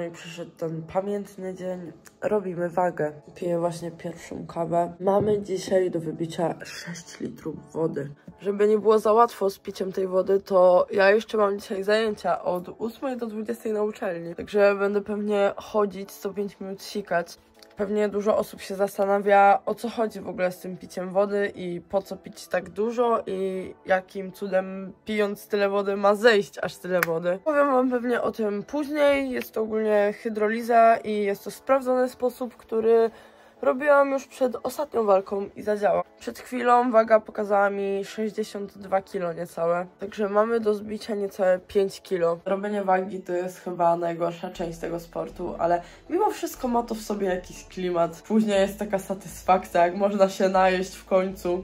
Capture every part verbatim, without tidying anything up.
i przyszedł ten pamiętny dzień. Robimy wagę. Piję właśnie pierwszą kawę. Mamy dzisiaj do wybicia sześć litrów wody. Żeby nie było za łatwo z piciem tej wody, to ja jeszcze mam dzisiaj zajęcia od ósmej do dwudziestej na uczelni. Także będę pewnie chodzić, co pięć minut sikać. Pewnie dużo osób się zastanawia, o co chodzi w ogóle z tym piciem wody i po co pić tak dużo i jakim cudem pijąc tyle wody ma zejść aż tyle wody. Powiem wam pewnie o tym później. Jest to ogólnie hydroliza i jest to sprawdzony sposób, który robiłam już przed ostatnią walką i zadziała. Przed chwilą waga pokazała mi sześćdziesiąt dwa kilo niecałe, także mamy do zbicia niecałe pięć kilo. Robienie wagi to jest chyba najgorsza część tego sportu, ale mimo wszystko ma to w sobie jakiś klimat. Później jest taka satysfakcja, jak można się najeść w końcu.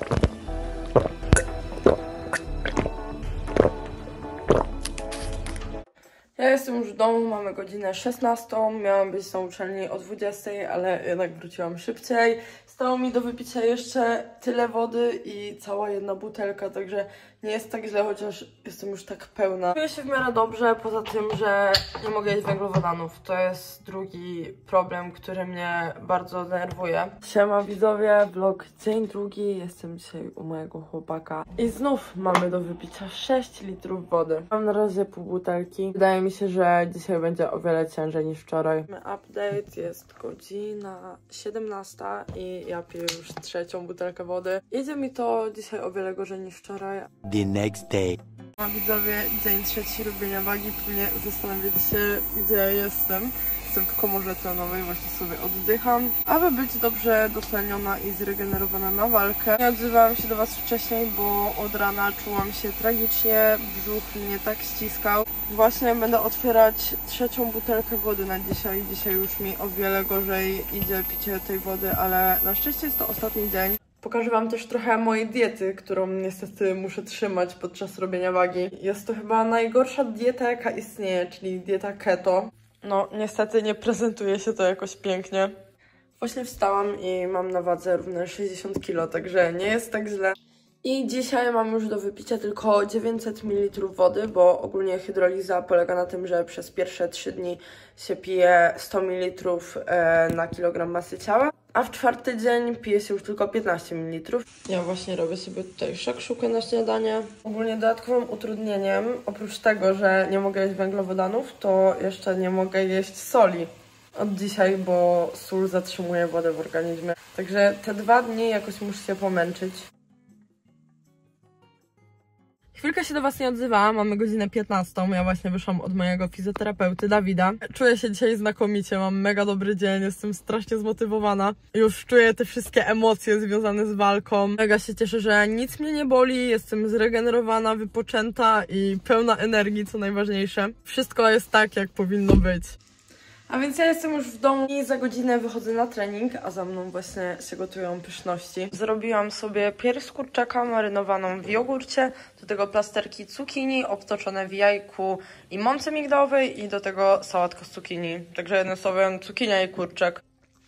Ja jestem już w domu, mamy godzinę szesnastą, miałam być na uczelni o dwudziestej, ale jednak wróciłam szybciej. Stało mi do wypicia jeszcze tyle wody i cała jedna butelka, także nie jest tak źle, chociaż jestem już tak pełna. Czuję się w miarę dobrze, poza tym, że nie mogę jeść węglowodanów. To jest drugi problem, który mnie bardzo denerwuje. Siema widzowie, vlog dzień drugi. Jestem dzisiaj u mojego chłopaka i znów mamy do wypicia sześć litrów wody. Mam na razie pół butelki. Wydaje mi się, że dzisiaj będzie o wiele ciężej niż wczoraj. Mamy update, jest godzina siedemnasta i ja piję już trzecią butelkę wody. Idzie mi to dzisiaj o wiele gorzej niż wczoraj. The next day. A widzowie, dzień trzeci robienia wagi. Pewnie zastanawiacie się, gdzie ja jestem. Jestem w komorze tlenowej, właśnie sobie oddycham, aby być dobrze dotleniona i zregenerowana na walkę. Nie odzywałam się do was wcześniej, bo od rana czułam się tragicznie, brzuch mnie tak ściskał. Właśnie będę otwierać trzecią butelkę wody na dzisiaj. Dzisiaj już mi o wiele gorzej idzie picie tej wody, ale na szczęście jest to ostatni dzień. Pokażę wam też trochę mojej diety, którą niestety muszę trzymać podczas robienia wagi. Jest to chyba najgorsza dieta, jaka istnieje, czyli dieta keto. No, niestety nie prezentuje się to jakoś pięknie. Właśnie wstałam i mam na wadze równe sześćdziesiąt kilo, także nie jest tak źle. I dzisiaj mam już do wypicia tylko dziewięćset mililitrów wody, bo ogólnie hydroliza polega na tym, że przez pierwsze trzy dni się pije sto mililitrów na kilogram masy ciała, a w czwarty dzień pije się już tylko piętnaście mililitrów. Ja właśnie robię sobie tutaj szakszukę na śniadanie. Ogólnie dodatkowym utrudnieniem, oprócz tego, że nie mogę jeść węglowodanów, to jeszcze nie mogę jeść soli od dzisiaj, bo sól zatrzymuje wodę w organizmie. Także te dwa dni jakoś muszę się pomęczyć. Chwilkę się do was nie odzywałam, mamy godzinę piętnastą, ja właśnie wyszłam od mojego fizjoterapeuty Dawida. Czuję się dzisiaj znakomicie, mam mega dobry dzień, jestem strasznie zmotywowana. Już czuję te wszystkie emocje związane z walką. Mega się cieszę, że nic mnie nie boli, jestem zregenerowana, wypoczęta i pełna energii, co najważniejsze. Wszystko jest tak, jak powinno być. A więc ja jestem już w domu i za godzinę wychodzę na trening, a za mną właśnie się gotują pyszności. Zrobiłam sobie pierś z kurczaka marynowaną w jogurcie, do tego plasterki cukinii obtoczone w jajku i mące migdałowej i do tego sałatka z cukinii. Także jednym słowem cukinia i kurczak.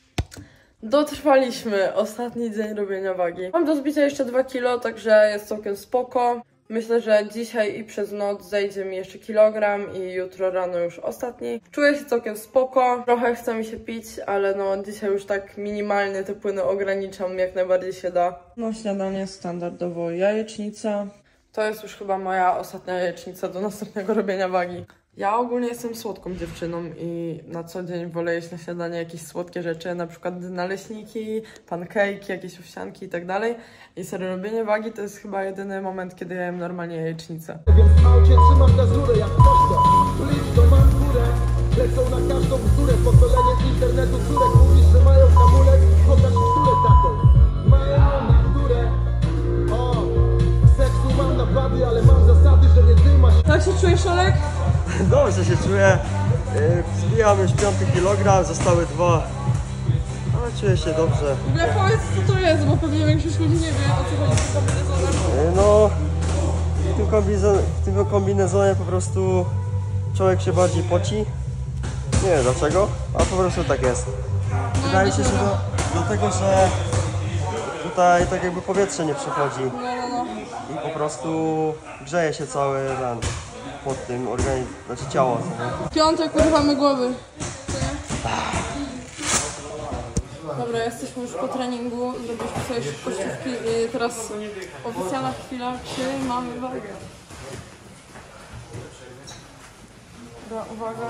Dotrwaliśmy, ostatni dzień robienia wagi. Mam do zbicia jeszcze dwa kilo, także jest całkiem spoko. Myślę, że dzisiaj i przez noc zejdzie mi jeszcze kilogram i jutro rano już ostatni. Czuję się całkiem spoko, trochę chce mi się pić, ale no dzisiaj już tak minimalnie te płyny ograniczam, jak najbardziej się da. No śniadanie standardowo jajecznica. To jest już chyba moja ostatnia jajecznica do następnego robienia wagi. Ja ogólnie jestem słodką dziewczyną i na co dzień wolę jeść na śniadanie jakieś słodkie rzeczy, na przykład naleśniki, pankejki, jakieś owsianki i tak dalej. I serio, robienie wagi to jest chyba jedyny moment, kiedy jem normalnie jajecznicę. Więc w aucie trzymam gazurę jak poczta. Liczno mam górę, lecą na każdą bzdurę. Pokolenie internetu córek mówisz, że mają hamulec. Pokaż bzdurę taką, mają na górę. O, seksu mam napady, ale mam zasady, że nie dymasz. Jak się czujesz, Olek? Dobrze się czuję, wbijam już piąty kilogram, zostały dwa, ale czuję się dobrze. W ogóle powiedz, co to jest, bo pewnie większość ludzi nie wie, o co chodzi z tym kombinezonem. No, w tym, kombinezon, w tym kombinezonie po prostu człowiek się bardziej poci, nie wiem dlaczego, a po prostu tak jest. Wydaje się, że do, dlatego, że tutaj tak jakby powietrze nie przychodzi i po prostu grzeje się cały ten. pod tym organizm, znaczy ciało. W piątek używamy głowy. Dobra, jesteśmy już po treningu, zrobiliśmy sobie szybkościówki i teraz oficjalna chwila, czy mamy wagę. Dobra, uwaga.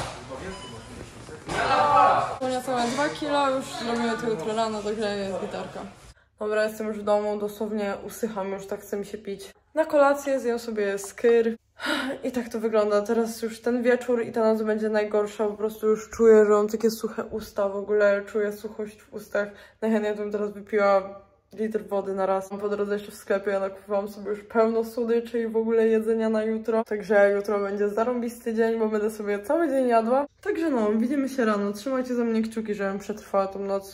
Poniosłe dwa kilo, już zrobimy to jutro rano, także jest gitarka. Dobra, jestem już w domu, dosłownie usycham, już tak chce mi się pić. Na kolację zjem sobie skyr. I tak to wygląda. Teraz już ten wieczór i ta noc będzie najgorsza. Po prostu już czuję, że mam takie suche usta. W ogóle czuję suchość w ustach. Najchętniej bym teraz wypiła litr wody na raz. Po drodze jeszcze w sklepie ja nakupowałam sobie już pełno słodyczy i w ogóle jedzenia na jutro. Także jutro będzie zarąbisty dzień, bo będę sobie cały dzień jadła. Także no, widzimy się rano. Trzymajcie za mnie kciuki, żebym przetrwała tą noc.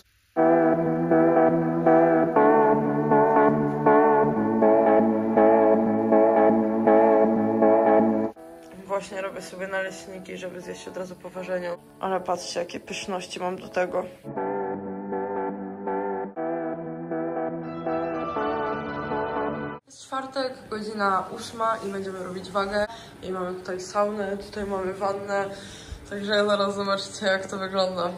Właśnie robię sobie naleśniki, żeby zjeść od razu po ważeniu. Ale patrzcie, jakie pyszności mam do tego. Jest czwartek, godzina ósma i będziemy robić wagę. I mamy tutaj saunę, tutaj mamy wannę. Także zaraz zobaczycie, jak to wygląda.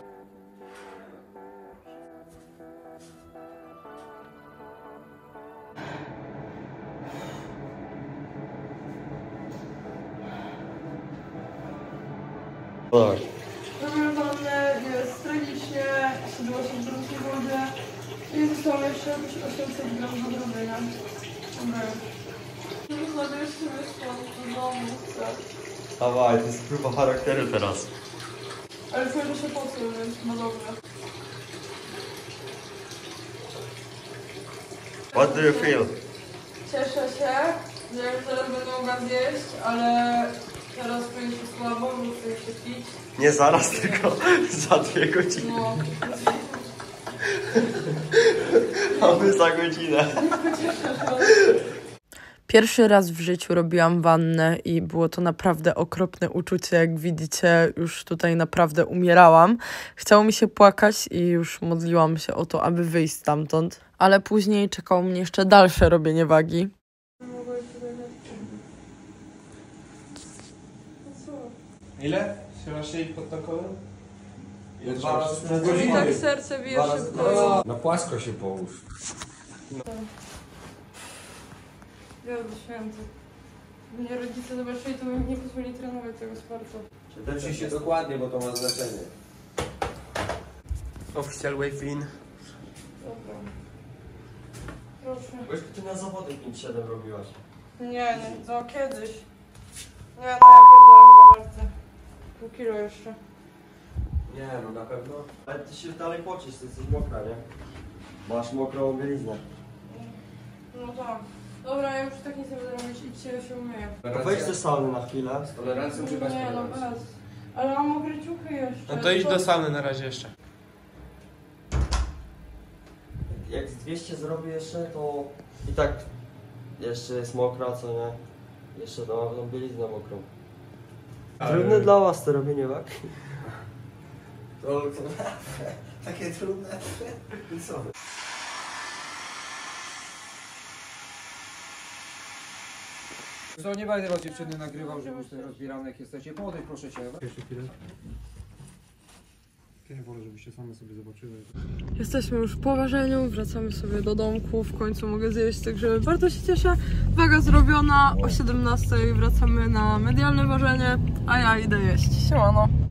Tak. Mamy wannę, jest tragicznie, siedliło się w brudnej wodzie i zostało jeszcze osiemset gramów do zrobienia. Dobra. Wychodzę jeszcze stąd do domu, chcę. Dawaj, to jest próba charakteru teraz. Ale czuję, że się posuł, więc chyba dobrze. What do you feel? Cieszę się, że już zaraz będę mogła zjeść, ale teraz czuję się słabo, bo chcę się pić. Nie zaraz, tylko za dwie godziny. No. Mamy za godzinę. Pierwszy raz w życiu robiłam wannę i było to naprawdę okropne uczucie. Jak widzicie, już tutaj naprawdę umierałam. Chciało mi się płakać i już modliłam się o to, aby wyjść stamtąd. Ale później czekało mnie jeszcze dalsze robienie wagi. Ile? Trzymasz się pod tą kołem? Dwa razy na I godzinę. tak serce bije szybko. Na płasko się połóż. Wielki święty. Mnie rodzice zobaczyli, to bym nie pozwolili trenować tego sportu. Leczy się dokładnie, bo to ma znaczenie. Official wave in. Dobra. Proszę. Wiesz, ty na zawody pięć siedem robiłaś. Nie, nie, to kiedyś. Nie, no ja pierdolę chyba żarty. Pół kilo jeszcze. Nie, no na pewno. Ale ty się dalej pocisz, ty jesteś mokra, nie? Masz mokrą bieliznę. No tak. Dobra, ja już tak nic nie będę robić, idźcie, ja się umyję. To wejdź do sauny na chwilę. Z tolerancją czy bez Nie, no tolerancji? bez. Ale mam mokre ciuchy jeszcze. No to idź do sauny na razie jeszcze. Jak z dwieście zrobię jeszcze, to i tak jeszcze jest mokra, co nie? Jeszcze to mam tą bieliznę mokrą. Trudne dla was to robienie wagi. To, to takie trudne. Co? Co, nie będę was dziewczyny nagrywał, że już ten rozbieranek jesteście. Podejdź proszę cię. Jeszcze chwilę. Ja wolę, żebyście same sobie zobaczyły. Jesteśmy już po ważeniu, wracamy sobie do domku, w końcu mogę zjeść, także bardzo się cieszę. Waga zrobiona, o siedemnastej wracamy na medialne ważenie, a ja idę jeść. Siemano.